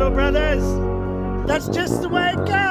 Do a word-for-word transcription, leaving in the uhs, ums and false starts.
go, brothers. That's just the way it goes.